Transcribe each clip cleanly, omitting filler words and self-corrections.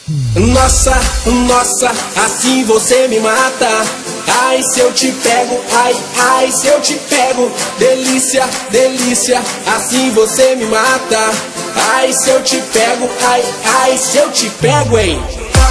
Nossa, nossa, assim você me mata. Ai, se eu te pego, ai, ai, se eu te pego. Delícia, delícia, assim você me mata. Ai, se eu te pego, ai, ai, se eu te pego, hein.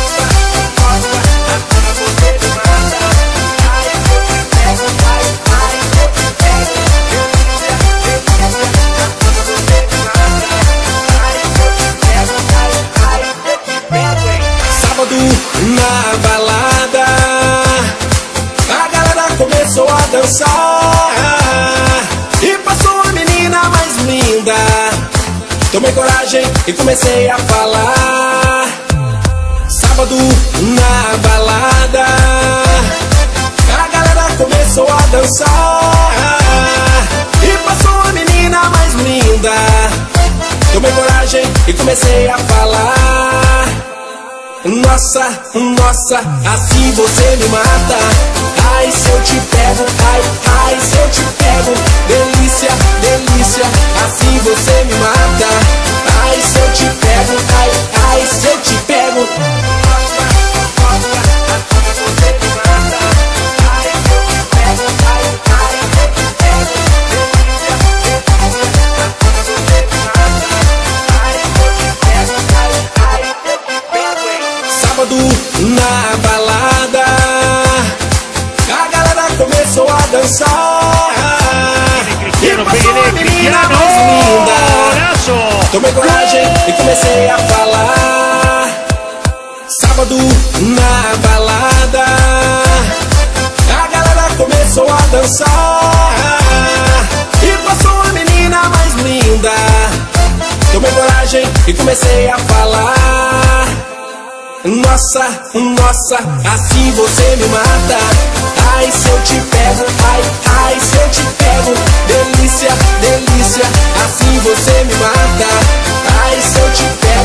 Na balada, a galera começou a dançar e passou uma menina mais linda. Tomei coragem e comecei a falar. Sábado na balada, a galera começou a dançar e passou uma menina mais linda. Tomei coragem e comecei a falar. Nossa, nossa, assim você me mata. Ai, se eu te pego, ai, ai, se eu te pego. Delícia, delícia, assim você me mata. Ai, se eu te pego, ai, ai, se eu te pego. Na balada, a galera começou a dançar e passou uma menina mais linda. Tomei coragem e comecei a falar. Sábado na balada, a galera começou a dançar e passou uma menina mais linda. Tomei coragem e comecei a falar. Nossa, nossa, assim você me mata. Ai, se eu te pego, ai, ai, se eu te pego. Delícia, delícia, assim você me mata. Ai, se eu te pego.